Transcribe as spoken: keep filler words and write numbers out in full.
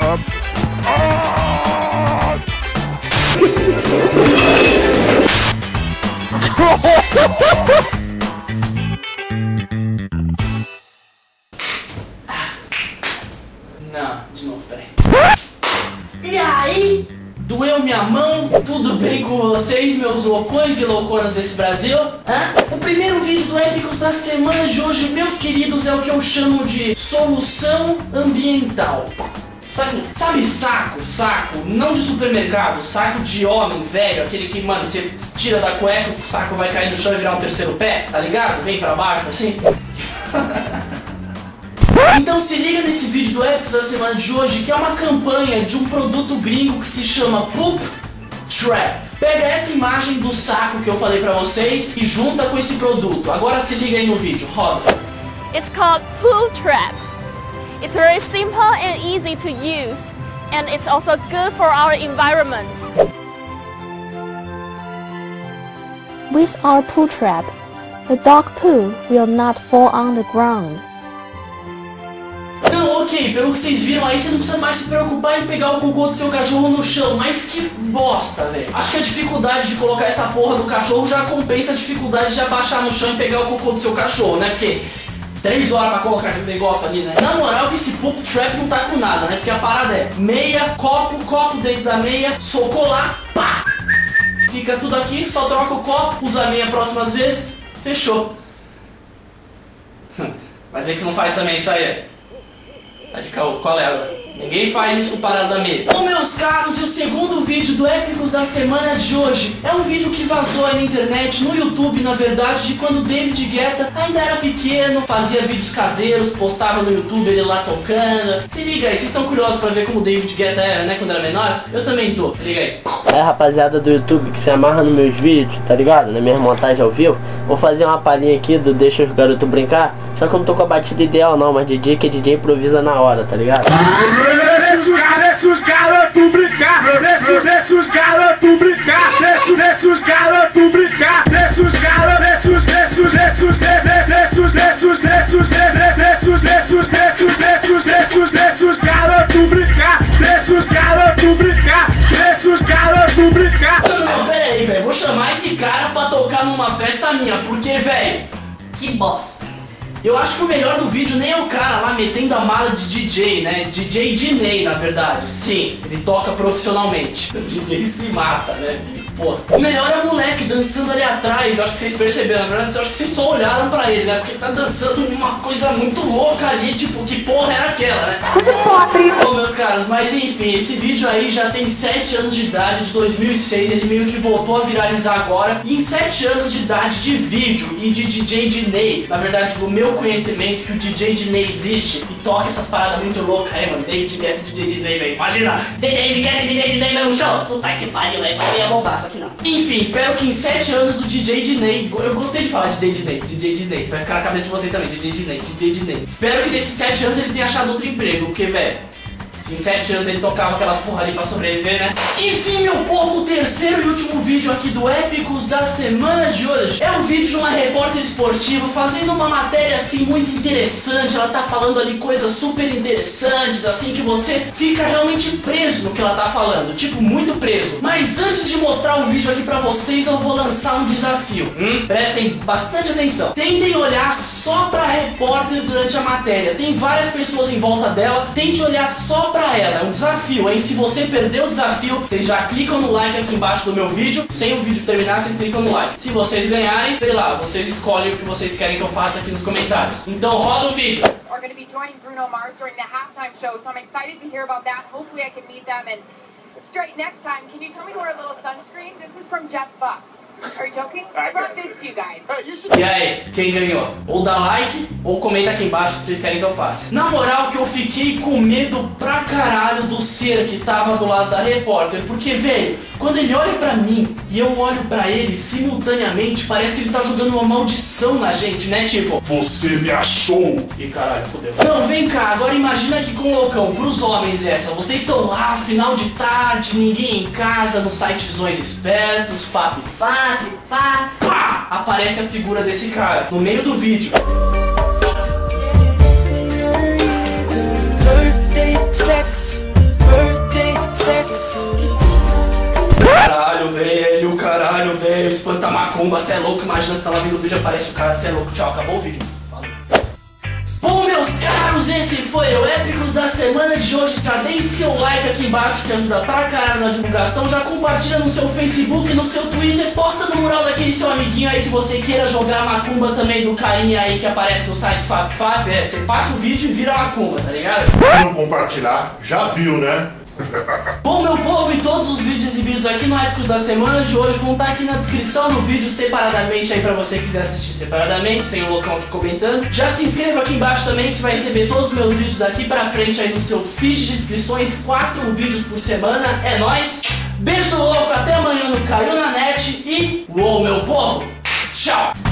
up. Ah! Não, de novo, peraí. E aí? Doeu minha mão? Tudo bem com vocês, meus loucões e louconas desse Brasil? Hã? O primeiro vídeo do Épicos da semana de hoje, meus queridos, é o que eu chamo de solução ambiental. Só que, sabe saco, saco, não de supermercado, saco de homem velho, aquele que, mano, você tira da cueca, o saco vai cair no chão e virar um terceiro pé, tá ligado? Vem pra baixo, assim. Então se liga nesse vídeo do Épicos da semana de hoje, que é uma campanha de um produto gringo que se chama Poop Trap. Pega essa imagem do saco que eu falei pra vocês e junta com esse produto. Agora se liga aí no vídeo, roda. It's called Poop Trap. It's very simple and easy to use, and it's also good for our environment. With our poo trap, the dog poo will not fall on the ground. Não, ok, pelo que vocês viram aí, você não precisa mais se preocupar em pegar o cocô do seu cachorro no chão. Mas que bosta, velho. Acho que a dificuldade de colocar essa porra do cachorro já compensa a dificuldade de abaixar no chão e pegar o cocô do seu cachorro, né? Porque três horas pra colocar aquele negócio ali, né? Na moral que esse Poop Trap não tá com nada, né? Porque a parada é meia, copo, copo dentro da meia, socou lá, pá! Fica tudo aqui, só troca o copo, usa a meia próximas vezes, fechou. Vai dizer que você não faz também isso aí? Tá de caô, qual é ela? Ninguém faz isso paradamente. Bom, meus caros, e o segundo vídeo do Épicos da semana de hoje é um vídeo que vazou aí na internet, no YouTube, na verdade, de quando o David Guetta ainda era pequeno, fazia vídeos caseiros, postava no YouTube ele lá tocando. Se liga aí, vocês estão curiosos pra ver como o David Guetta era, né, quando era menor? Eu também tô, se liga aí. É, rapaziada do YouTube que se amarra nos meus vídeos, tá ligado? Na minha montagem ao vivo. Vou fazer uma palhinha aqui do Deixa os Garotos Brincar. Só que eu não tô com a batida ideal não, mas D J que é D J improvisa na hora, tá ligado? Deixa os garotos brincar, deixa, deixa os garotos brincar, deixa, deixa os garotos brincar, deixa os garotos, deixa os, deixa os, deixa os, deixa os, deixa os, deixa os, deixa os, deixa os, deixa os, deixa os, deixa os, deixa os garotos brincar, deixa os garotos brincar, deixa os garotos brincar. Não, pera aí, velho, vou chamar esse cara pra tocar numa festa minha, porque, velho, que bosta. Eu acho que o melhor do vídeo nem é o cara lá metendo a mala de D J, né? D J Diney, na verdade. Sim, ele toca profissionalmente. O D J se mata, né? Pô. O melhor é o moleque dançando ali atrás. Eu acho que vocês perceberam, na verdade, eu acho que vocês só olharam pra ele, né? Porque ele tá dançando uma coisa muito louca ali, tipo, que porra era aquela, né? Bom, meus caros, mas enfim, esse vídeo aí já tem sete anos de idade, de dois mil e seis, ele meio que voltou a viralizar agora. E em sete anos de idade de vídeo e de D J Diney, na verdade, do meu conhecimento que o D J Diney existe e toca essas paradas muito loucas aí, mano. David Guetta e D J Diney, velho. Imagina, David Guetta e D J Diney no show. Puta que pariu, velho. Ia bombar, só que não. Enfim, espero que em sete anos o D J Diney, eu gostei de falar de D J Diney, D J Diney, vai ficar na cabeça de vocês também, D J Diney, D J Diney. Espero que nesses sete anos ele tenha achado outro emprego, porque, velho, em sete anos ele tocava aquelas porra ali pra sobreviver, né? Enfim, meu povo, o terceiro e último vídeo aqui do Épicos da semana de hoje é um vídeo de uma repórter esportiva fazendo uma matéria assim muito interessante. Ela tá falando ali coisas super interessantes, assim, que você fica realmente preso no que ela tá falando, tipo, muito preso. Mas antes de mostrar o vídeo aqui pra vocês, eu vou lançar um desafio. Hum? Prestem bastante atenção. Tentem olhar só pra repórter durante a matéria. Tem várias pessoas em volta dela, tente olhar só pra ela, é um desafio, hein? Se você perdeu o desafio, vocês já clicam no like aqui embaixo do meu vídeo. Sem o vídeo terminar, vocês clicam no like. Se vocês ganharem, sei lá, vocês escolhem o que vocês querem que eu faça aqui nos comentários. Então roda o vídeo. Are going to be joining Bruno Mars during the halftime show, so I'm excited to hear about that. Hopefully I can meet them. And straight next time, can you tell me to wear a little sunscreen? This is from Jets Bucks. Are you joking? I brought this to you guys. E aí, quem ganhou? Ou dá like, ou comenta aqui embaixo o que vocês querem que eu faça. Na moral que eu fiquei com medo pra caralho do ser que tava do lado da repórter. Porque, velho, quando ele olha pra mim e eu olho pra ele simultaneamente, parece que ele tá jogando uma maldição na gente, né? Tipo, você me achou. Ih, caralho, fodeu. Não, vem cá, agora imagina aqui com o loucão, pros homens essa. Vocês estão lá, final de tarde, ninguém em casa, nos sitezões espertos, fap, fap, pá, pá, aparece a figura desse cara no meio do vídeo. Birthday sex, toca macumba, cê é louco, imagina você tá lá vendo o vídeo e aparece o cara, cê é louco, tchau, acabou o vídeo. Falou. Bom, meus caros, esse foi o Épicos da semana de hoje. Já deem seu like aqui embaixo que ajuda pra caralho na divulgação. Já compartilha no seu Facebook, no seu Twitter. Posta no mural daquele seu amiguinho aí que você queira jogar macumba também, do carinha aí que aparece no site Fap Fap. É, você passa o vídeo e vira macumba, tá ligado? Se não compartilhar, já viu, né? Bom, meu povo, e todos os vídeos exibidos aqui no Épicos da semana de hoje vão estar aqui na descrição no vídeo separadamente aí pra você que quiser assistir separadamente, sem o loucão aqui comentando. Já se inscreva aqui embaixo também que você vai receber todos os meus vídeos daqui pra frente aí no seu feed de inscrições, quatro vídeos por semana. É nóis! Beijo do louco, até amanhã no Caiu na Net e uou, meu povo! Tchau!